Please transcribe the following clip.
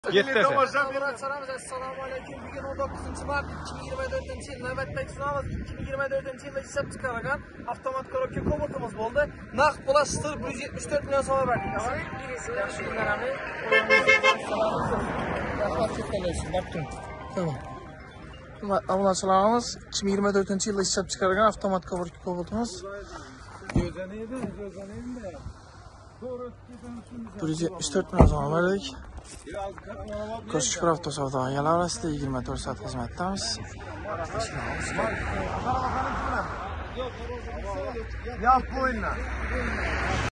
Tomoshabinlar assalomu alaykum. Bugun 19-mart 2024-yil navbatdagi sinov 2024-yilda ishlab chiqarilgan avtomat korobka Cobalt'imiz bo'ldi. Naqd pul 174 million so'm berdik. Yaxshi kunlarni. Avval salomimiz 2024-yilda ishlab chiqarilgan avtomat korobka Cobalt'imiz. 174 million so'm berdik. Ko'shkir avtosavdo egalari orasida 24 soat xizmatdamiz. Yap bu oyunlar.